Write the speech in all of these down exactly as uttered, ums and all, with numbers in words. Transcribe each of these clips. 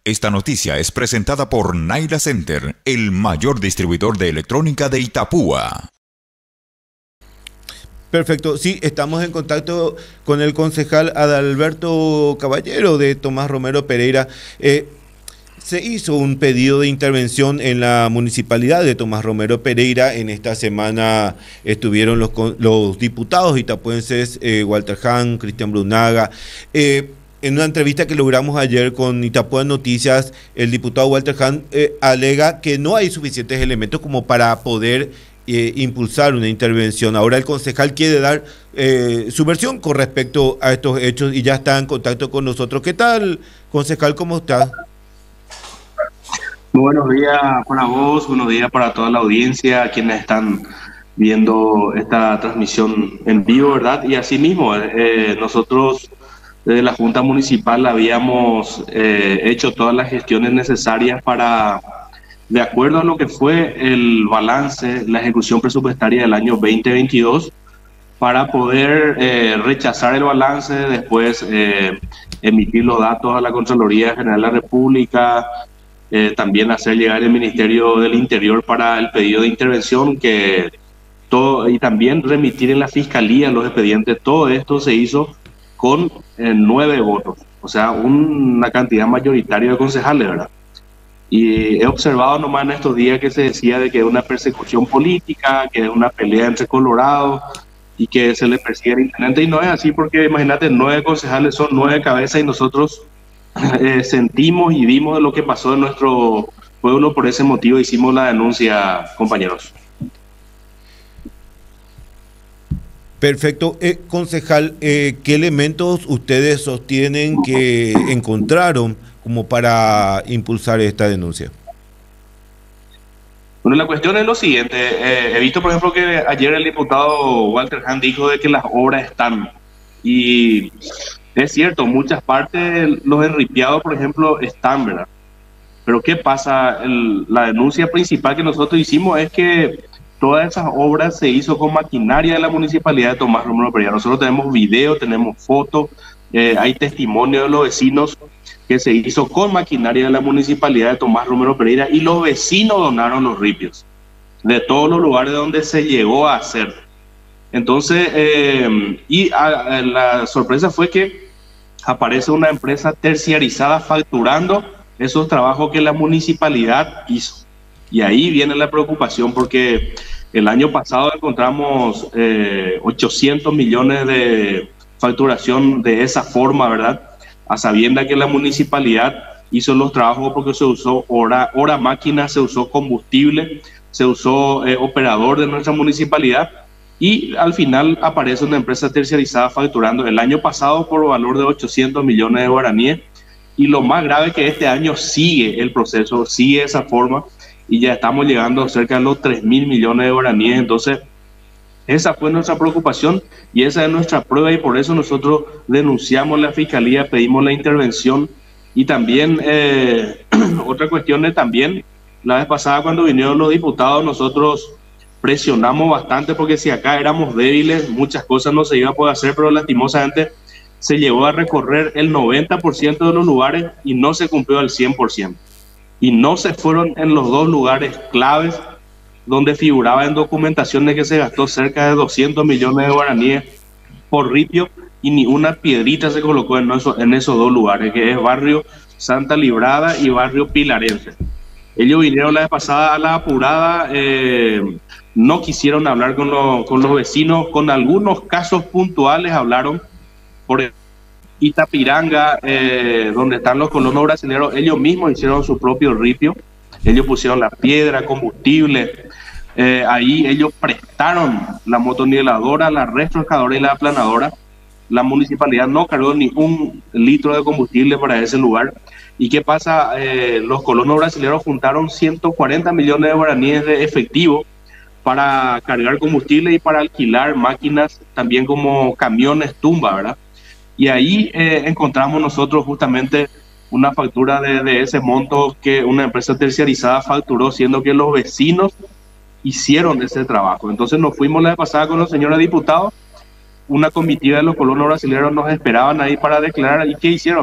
Esta noticia es presentada por Naira Center, el mayor distribuidor de electrónica de Itapúa. Perfecto, sí, estamos en contacto con el concejal Adalberto Caballero de Tomás Romero Pereira. Eh, se hizo un pedido de intervención en la municipalidad de Tomás Romero Pereira. En esta semana estuvieron los, los diputados itapuenses eh, Walter Hahn, Cristian Brunaga. Eh, En una entrevista que logramos ayer con Itapúa Noticias, el diputado Walter Hahn eh, alega que no hay suficientes elementos como para poder eh, impulsar una intervención. Ahora el concejal quiere dar eh, su versión con respecto a estos hechos y ya está en contacto con nosotros. ¿Qué tal, concejal? ¿Cómo está? Muy buenos días para vos, buenos días para toda la audiencia, quienes están viendo esta transmisión en vivo, ¿verdad? Y asimismo, eh, nosotros... Desde la Junta Municipal habíamos eh, hecho todas las gestiones necesarias para, de acuerdo a lo que fue el balance, la ejecución presupuestaria del año veinte veintidós, para poder eh, rechazar el balance, después eh, emitir los datos a la Contraloría General de la República, eh, también hacer llegar el Ministerio del Interior para el pedido de intervención, que todo, y también remitir en la Fiscalía los expedientes. Todo esto se hizo con eh, nueve votos, o sea, una cantidad mayoritaria de concejales, ¿verdad? Y he observado nomás en estos días que se decía de que es una persecución política, que es una pelea entre colorados y que se le persigue al intendente, y no es así, porque imagínate, nueve concejales son nueve cabezas y nosotros eh, sentimos y vimos de lo que pasó en nuestro pueblo. Por ese motivo hicimos la denuncia, compañeros. Perfecto. Eh, concejal, eh, ¿qué elementos ustedes sostienen que encontraron como para impulsar esta denuncia? Bueno, la cuestión es lo siguiente. Eh, he visto, por ejemplo, que ayer el diputado Walter Hahn dijo de que las obras están. Y es cierto, muchas partes, los enripiados, por ejemplo, están, ¿verdad? Pero ¿qué pasa? El, la denuncia principal que nosotros hicimos es que todas esas obras se hizo con maquinaria de la Municipalidad de Tomás Romero Pereira. Nosotros tenemos video, tenemos fotos, eh, hay testimonio de los vecinos que se hizo con maquinaria de la Municipalidad de Tomás Romero Pereira, y los vecinos donaron los ripios de todos los lugares donde se llegó a hacer. Entonces, eh, y a, a, la sorpresa fue que aparece una empresa terciarizada facturando esos trabajos que la Municipalidad hizo. Y ahí viene la preocupación, porque el año pasado encontramos eh, ochocientos millones de facturación de esa forma, ¿verdad? A sabienda que la municipalidad hizo los trabajos porque se usó hora, hora máquina, se usó combustible, se usó eh, operador de nuestra municipalidad, y al final aparece una empresa terciarizada facturando el año pasado por valor de ochocientos millones de guaraníes. Y lo más grave es que este año sigue el proceso, sigue esa forma, y ya estamos llegando a cerca de los tres mil millones de guaraníes. Entonces, esa fue nuestra preocupación y esa es nuestra prueba, y por eso nosotros denunciamos a la Fiscalía, pedimos la intervención. Y también, eh, otra cuestión es también, la vez pasada cuando vinieron los diputados, nosotros presionamos bastante, porque si acá éramos débiles, muchas cosas no se iban a poder hacer, pero lastimosamente se llegó a recorrer el noventa por ciento de los lugares y no se cumplió al cien por ciento. Y no se fueron en los dos lugares claves donde figuraba en documentación de que se gastó cerca de doscientos millones de guaraníes por ripio, y ni una piedrita se colocó en, eso, en esos dos lugares, que es barrio Santa Librada y barrio Pilarense. Ellos vinieron la vez pasada a la apurada, eh, no quisieron hablar con, lo, con los vecinos, con algunos casos puntuales hablaron. Por ejemplo, Itapiranga, eh, donde están los colonos brasileños, ellos mismos hicieron su propio ripio, ellos pusieron la piedra, combustible, eh, ahí ellos prestaron la motoniveladora, la retroexcavadora y la aplanadora. La municipalidad no cargó ni un litro de combustible para ese lugar. ¿Y qué pasa? Eh, los colonos brasileños juntaron ciento cuarenta millones de guaraníes de efectivo para cargar combustible y para alquilar máquinas, también como camiones tumba, ¿verdad? Y ahí eh, encontramos nosotros justamente una factura de, de ese monto que una empresa terciarizada facturó, siendo que los vecinos hicieron ese trabajo. Entonces nos fuimos la vez pasada con los señores diputados, una comitiva de los colonos brasileños nos esperaban ahí para declarar. ¿Y qué hicieron?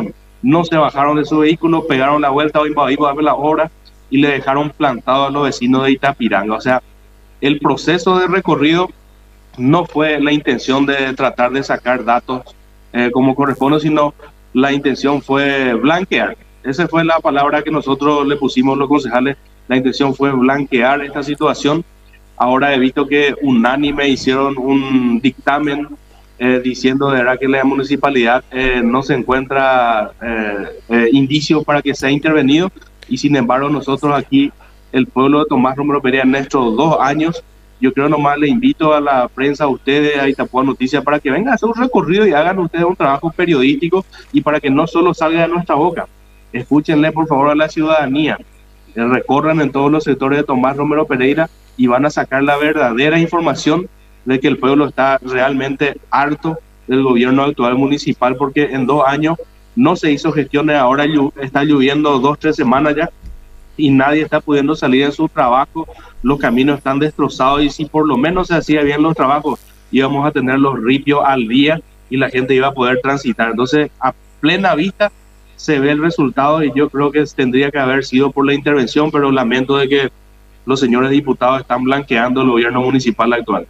no se bajaron de su vehículo, pegaron la vuelta o invadimos a ver la obra y le dejaron plantado a los vecinos de Itapiranga. O sea, el proceso de recorrido no fue la intención de tratar de sacar datos eh, como corresponde, sino la intención fue blanquear. Esa fue la palabra que nosotros le pusimos los concejales. La intención fue blanquear esta situación. Ahora he visto que unánime hicieron un dictamen eh, diciendo de verdad que la municipalidad eh, no se encuentra eh, eh, indicios para que sea intervenido, y sin embargo nosotros aquí, el pueblo de Tomás Romero Pereira, en estos dos años, yo creo nomás le invito a la prensa, a ustedes, a Itapúa Noticias, para que vengan a hacer un recorrido y hagan ustedes un trabajo periodístico, y para que no solo salga de nuestra boca. Escúchenle por favor a la ciudadanía, eh, recorran en todos los sectores de Tomás Romero Pereira y van a sacar la verdadera información de que el pueblo está realmente harto del gobierno actual municipal, porque en dos años no se hizo gestiones. Ahora está lloviendo dos, tres semanas ya y nadie está pudiendo salir de su trabajo, los caminos están destrozados, y si por lo menos se hacía bien los trabajos, íbamos a tener los ripios al día y la gente iba a poder transitar. Entonces, a plena vista se ve el resultado, y yo creo que tendría que haber sido por la intervención, pero lamento de que los señores diputados están blanqueando el gobierno municipal actual.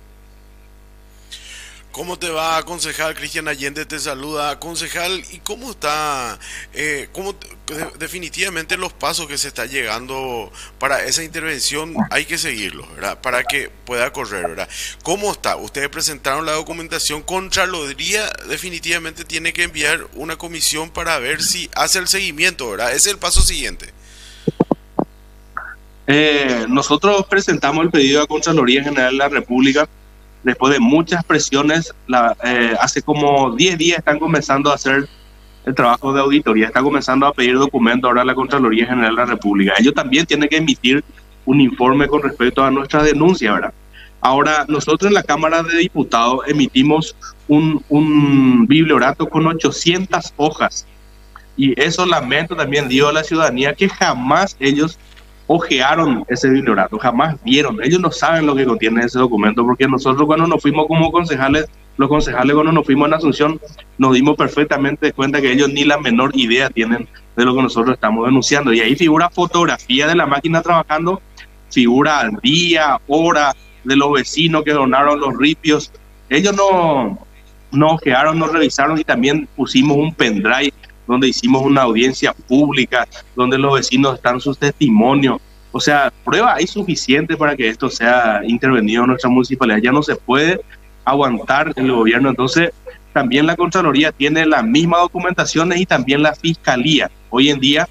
¿Cómo te va, concejal? Cristian Allende te saluda, concejal. ¿Y cómo está? Eh, cómo te, definitivamente los pasos que se está llegando para esa intervención hay que seguirlos, ¿verdad? Para que pueda correr, ¿verdad? ¿Cómo está? Ustedes presentaron la documentación. Contraloría definitivamente tiene que enviar una comisión para ver si hace el seguimiento, ¿verdad? Ese es el paso siguiente. Eh, nosotros presentamos el pedido a Contraloría General de la República después de muchas presiones. La, eh, hace como diez días están comenzando a hacer el trabajo de auditoría, está comenzando a pedir documentos ahora a la Contraloría General de la República. Ellos también tienen que emitir un informe con respecto a nuestra denuncia, ¿verdad? Ahora, nosotros en la Cámara de Diputados emitimos un, un bibliorato con ochocientas hojas, y eso lamento también, digo a la ciudadanía, que jamás ellos ojearon ese bibliorato, jamás vieron. Ellos no saben lo que contiene ese documento, porque nosotros cuando nos fuimos como concejales, los concejales cuando nos fuimos en Asunción, nos dimos perfectamente cuenta que ellos ni la menor idea tienen de lo que nosotros estamos denunciando. Y ahí figura fotografía de la máquina trabajando, figura día, hora de los vecinos que donaron los ripios. Ellos no, no ojearon, no revisaron, y también pusimos un pendrive donde hicimos una audiencia pública, donde los vecinos están sus testimonios. O sea, prueba hay suficiente para que esto sea intervenido en nuestra municipalidad. Ya no se puede aguantar el gobierno. Entonces, también la Contraloría tiene las mismas documentaciones, y también la Fiscalía. Hoy en día,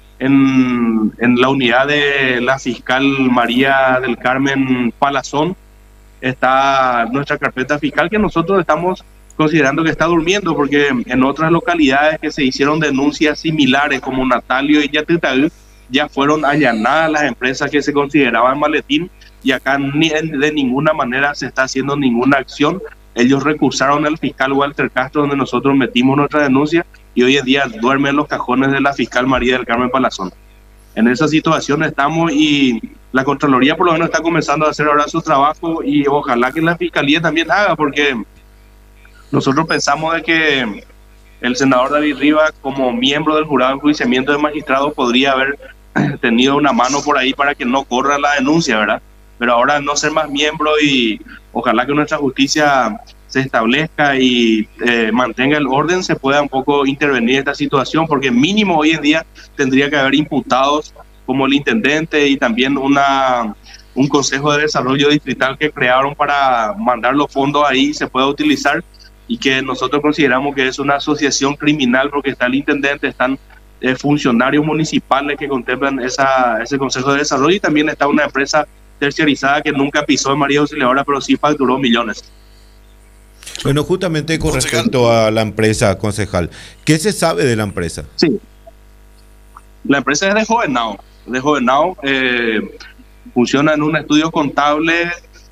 en, en la unidad de la fiscal María del Carmen Palazón, está nuestra carpeta fiscal, que nosotros estamos considerando que está durmiendo, porque en otras localidades que se hicieron denuncias similares, como Natalio y Yatetagú, ya fueron allanadas las empresas que se consideraban maletín, y acá ni, de ninguna manera se está haciendo ninguna acción. Ellos recursaron al fiscal Walter Castro, donde nosotros metimos nuestra denuncia, y hoy en día duerme en los cajones de la fiscal María del Carmen Palazón. En esa situación estamos, y la Contraloría por lo menos está comenzando a hacer ahora su trabajo, y ojalá que la Fiscalía también haga, porque nosotros pensamos de que el senador David Rivas, como miembro del jurado de enjuiciamiento de magistrados, podría haber tenido una mano por ahí para que no corra la denuncia, ¿verdad? Pero ahora no ser más miembro, y ojalá que nuestra justicia se establezca y eh, mantenga el orden, se pueda un poco intervenir en esta situación, porque mínimo hoy en día tendría que haber imputados como el intendente, y también una un consejo de desarrollo distrital que crearon para mandar los fondos ahí, se pueda utilizar, y que nosotros consideramos que es una asociación criminal, porque está el intendente, están eh, funcionarios municipales que contemplan esa, ese consejo de desarrollo, y también está una empresa terciarizada que nunca pisó en María Auxiliadora, pero sí facturó millones. Bueno, justamente con Concejal. respecto a la empresa, concejal, ¿qué se sabe de la empresa? Sí, la empresa es de Jovenao, de Jovenao, eh, funciona en un estudio contable,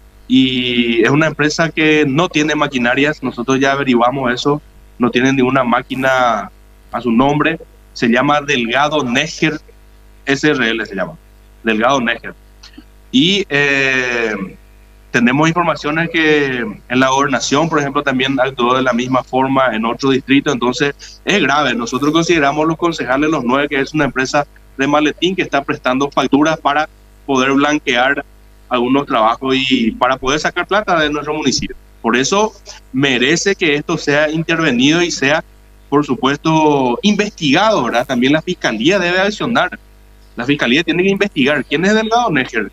y es una empresa que no tiene maquinarias. Nosotros ya averiguamos eso, no tiene ninguna máquina a su nombre. Se llama Delgado Neger S R L, se llama Delgado Neger. Y eh, tenemos informaciones que en la gobernación, por ejemplo, también actuó de la misma forma en otro distrito, entonces es grave. Nosotros consideramos los concejales, los nueve, que es una empresa de maletín que está prestando facturas para poder blanquear algunos trabajos y para poder sacar plata de nuestro municipio. Por eso merece que esto sea intervenido y sea, por supuesto, investigado, ¿verdad? También la Fiscalía debe accionar. La Fiscalía tiene que investigar quién es Delgado Nájera,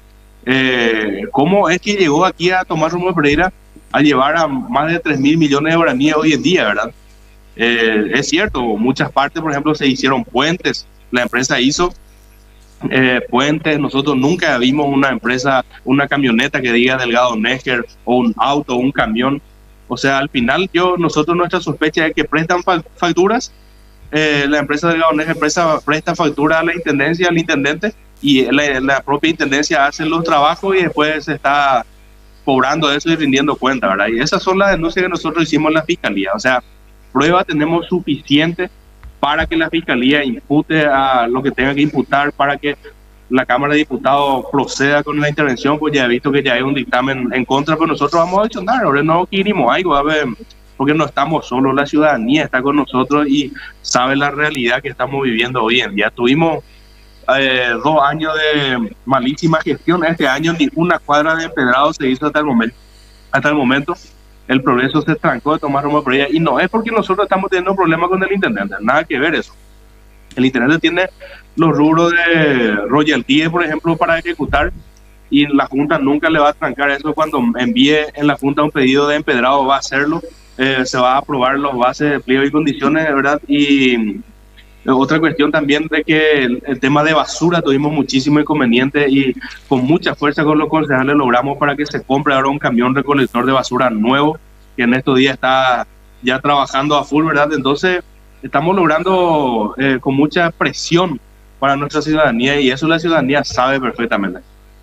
eh, cómo es que llegó aquí a Tomás Romero Pereira a llevar a más de tres mil millones de guaraníes hoy en día, ¿verdad? Eh, es cierto, muchas partes, por ejemplo, se hicieron puentes, la empresa hizo eh, puentes, nosotros nunca vimos una empresa, una camioneta que diga Delgado Nájera, o un auto, o un camión. O sea, al final, yo nosotros nuestra sospecha es que prestan facturas, eh, la empresa Delgado Nájera presta, presta factura a la intendencia, al intendente, y la, la propia intendencia hace los trabajos y después se está cobrando eso y rindiendo cuenta, ¿verdad? Y esas son las denuncias que nosotros hicimos en la Fiscalía. O sea, prueba tenemos suficiente para que la Fiscalía impute a lo que tenga que imputar, para que la Cámara de Diputados proceda con la intervención, pues ya he visto que ya hay un dictamen en contra, pero nosotros vamos a accionar, ahora no queremos algo, a ver, porque no estamos solos, la ciudadanía está con nosotros y sabe la realidad que estamos viviendo hoy en día. Tuvimos eh, dos años de malísima gestión, este año ni una cuadra de empedrado se hizo hasta el momento. Hasta el momento el progreso se trancó de Tomás Romero Pereira, y no es porque nosotros estamos teniendo problemas con el intendente, nada que ver eso. El intendente tiene los rubros de royalties, por ejemplo, para ejecutar, y la Junta nunca le va a trancar eso. Cuando envíe en la Junta un pedido de empedrado va a hacerlo, eh, se va a aprobar los bases de pliego y condiciones, ¿verdad? Y otra cuestión también de que el, el tema de basura tuvimos muchísimo inconveniente, y con mucha fuerza con los concejales logramos para que se compre ahora un camión recolector de basura nuevo, que en estos días está ya trabajando a full, ¿verdad? Entonces estamos logrando eh, con mucha presión para nuestra ciudadanía, y eso la ciudadanía sabe perfectamente.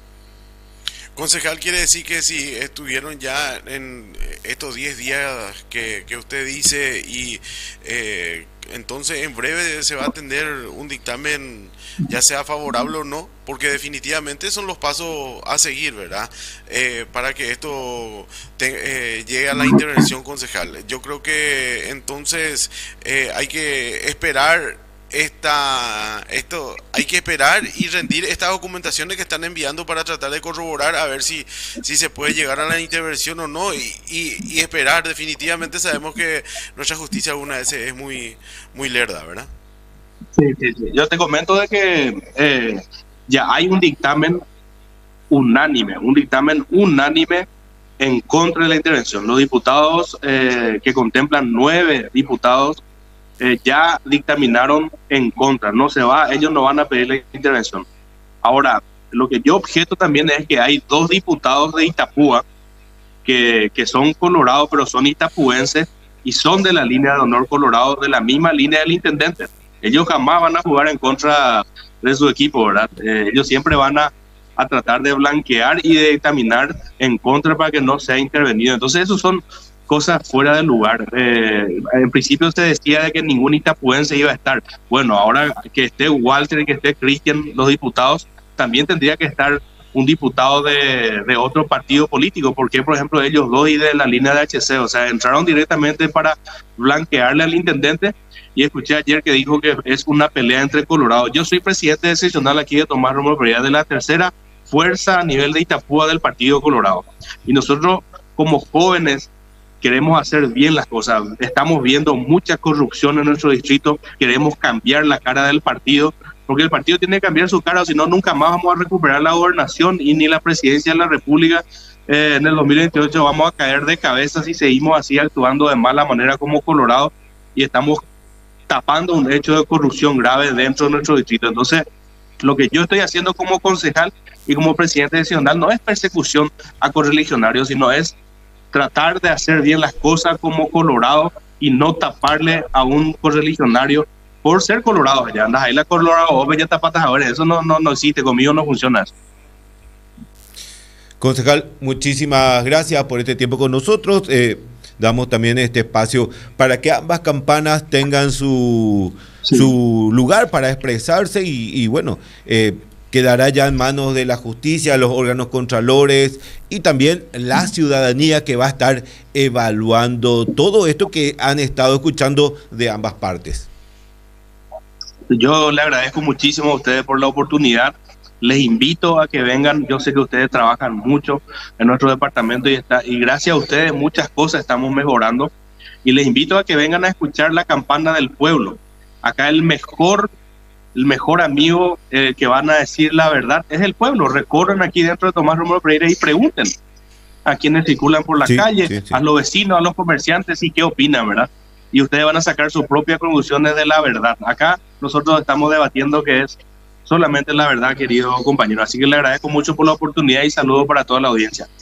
Concejal, quiere decir que si estuvieron ya en estos diez días que, que usted dice, y eh, entonces en breve se va a tener un dictamen, ya sea favorable o no, porque definitivamente son los pasos a seguir, ¿verdad? Eh, para que esto te, eh, llegue a la intervención concejal. Yo creo que entonces eh, hay que esperar esta esto hay que esperar y rendir estas documentaciones que están enviando para tratar de corroborar a ver si si se puede llegar a la intervención o no, y, y, y esperar. Definitivamente sabemos que nuestra justicia alguna vez es muy muy lerda, ¿verdad? Sí, sí, sí. Yo te comento de que eh, ya hay un dictamen unánime, un dictamen unánime en contra de la intervención. Los diputados eh, que contemplan nueve diputados Eh, ya dictaminaron en contra, no se va, ellos no van a pedir la intervención. Ahora, lo que yo objeto también es que hay dos diputados de Itapúa que, que son colorados, pero son itapuenses y son de la línea de honor colorado, de la misma línea del intendente. Ellos jamás van a jugar en contra de su equipo, ¿verdad? Eh, ellos siempre van a, a tratar de blanquear y de dictaminar en contra para que no sea intervenido. Entonces, esos son cosas fuera del lugar. Eh, en principio se decía de que ningún itapuense iba a estar. Bueno, ahora que esté Walter y que esté Cristian, los diputados, también tendría que estar un diputado de, de otro partido político, porque por ejemplo ellos dos y de la línea de H C, o sea, entraron directamente para blanquearle al intendente. Y escuché ayer que dijo que es una pelea entre Colorado. Yo soy presidente seccional aquí de Tomás Romero Pereira, de la tercera fuerza a nivel de Itapúa del Partido Colorado, y nosotros como jóvenes queremos hacer bien las cosas. Estamos viendo mucha corrupción en nuestro distrito, queremos cambiar la cara del partido, porque el partido tiene que cambiar su cara, o si no, nunca más vamos a recuperar la gobernación y ni la presidencia de la República. Eh, en el dos mil veintiocho vamos a caer de cabeza si seguimos así actuando de mala manera como Colorado, y estamos tapando un hecho de corrupción grave dentro de nuestro distrito. Entonces, lo que yo estoy haciendo como concejal y como presidente seccional no es persecución a correligionarios, sino es tratar de hacer bien las cosas como Colorado y no taparle a un correligionario por ser Colorado. Ya andas ahí la Colorado, oh, ya tapatas ahora, eso no, no, no existe, conmigo no funciona eso. Concejal, muchísimas gracias por este tiempo con nosotros. Eh, damos también este espacio para que ambas campanas tengan su, sí. su lugar para expresarse y, y bueno, eh, quedará ya en manos de la justicia, los órganos contralores y también la ciudadanía que va a estar evaluando todo esto que han estado escuchando de ambas partes. Yo le agradezco muchísimo a ustedes por la oportunidad. Les invito a que vengan. Yo sé que ustedes trabajan mucho en nuestro departamento y, está, y gracias a ustedes muchas cosas estamos mejorando. Y les invito a que vengan a escuchar la campana del pueblo. Acá el mejor, el mejor amigo eh, que van a decir la verdad es el pueblo. Recorran aquí dentro de Tomás Romero Pereira y pregunten a quienes circulan por la sí, calle, sí, sí. a los vecinos, a los comerciantes y qué opinan, ¿verdad? Y ustedes van a sacar sus propias conclusiones de la verdad. Acá nosotros estamos debatiendo que es solamente la verdad, querido compañero. Así que le agradezco mucho por la oportunidad y saludo para toda la audiencia.